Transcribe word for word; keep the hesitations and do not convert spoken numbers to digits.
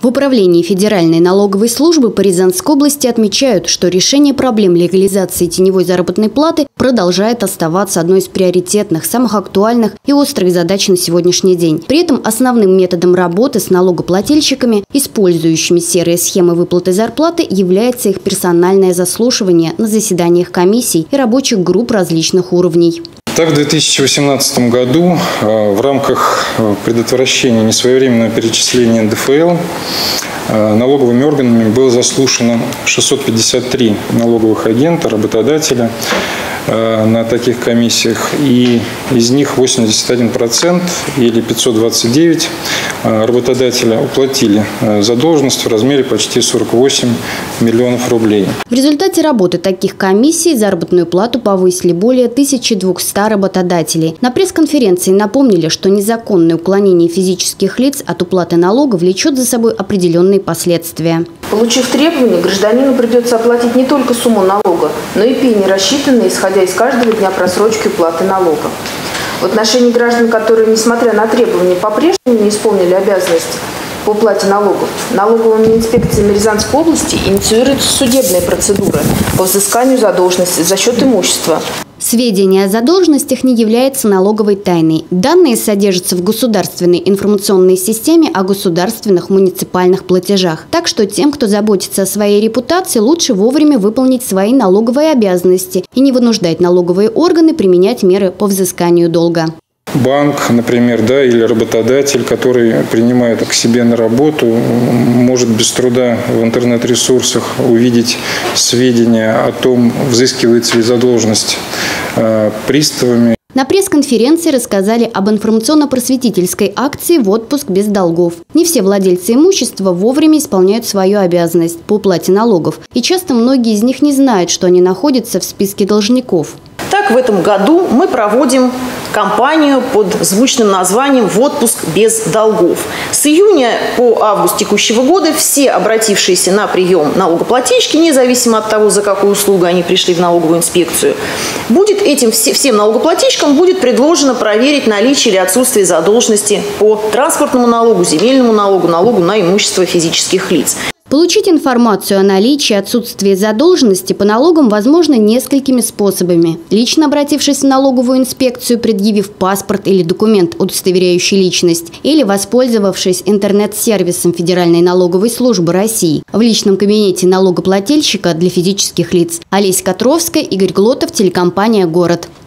В управлении Федеральной налоговой службы по Рязанской области отмечают, что решение проблем легализации теневой заработной платы продолжает оставаться одной из приоритетных, самых актуальных и острых задач на сегодняшний день. При этом основным методом работы с налогоплательщиками, использующими серые схемы выплаты зарплаты, является их персональное заслушивание на заседаниях комиссий и рабочих групп различных уровней. Так, в две тысячи восемнадцатом году в рамках предотвращения несвоевременного перечисления эн дэ эф эл налоговыми органами было заслушано шестьсот пятьдесят три налоговых агента, работодателя на таких комиссиях, и из них восемьдесят один процент или пятьсот двадцать девять работодателя уплатили задолженность в размере почти сорок восемь миллионов рублей. В результате работы таких комиссий заработную плату повысили более тысячи двухсот работодателей. На пресс-конференции напомнили, что незаконное уклонение физических лиц от уплаты налога влечет за собой определенные последствия. Получив требования, гражданину придется оплатить не только сумму налога, но и пени, рассчитанные, исходя из каждого дня просрочки уплаты налога. В отношении граждан, которые, несмотря на требования, по-прежнему не исполнили обязанности по уплате налогов, налоговыми инспекциями Рязанской области инициируется судебная процедура по взысканию задолженности за счет имущества. Сведения о задолженностях не являются налоговой тайной. Данные содержатся в государственной информационной системе о государственных муниципальных платежах. Так что тем, кто заботится о своей репутации, лучше вовремя выполнить свои налоговые обязанности и не вынуждать налоговые органы применять меры по взысканию долга. Банк, например, да, или работодатель, который принимает к себе на работу, может без труда в интернет-ресурсах увидеть сведения о том, взыскивается ли задолженность э, приставами. На пресс-конференции рассказали об информационно-просветительской акции «В отпуск без долгов». Не все владельцы имущества вовремя исполняют свою обязанность по уплате налогов. И часто многие из них не знают, что они находятся в списке должников. Так, в этом году мы проводим кампанию под звучным названием «В отпуск без долгов». С июня по август текущего года все обратившиеся на прием налогоплательщики, независимо от того, за какую услугу они пришли в налоговую инспекцию, будет этим всем налогоплательщикам будет предложено проверить наличие или отсутствие задолженности по транспортному налогу, земельному налогу, налогу на имущество физических лиц. Получить информацию о наличии и отсутствии задолженности по налогам возможно несколькими способами. Лично обратившись в налоговую инспекцию, предъявив паспорт или документ, удостоверяющий личность, или воспользовавшись интернет-сервисом Федеральной налоговой службы России в личном кабинете налогоплательщика для физических лиц. Олеся Котровская, Игорь Глотов, телекомпания «Город».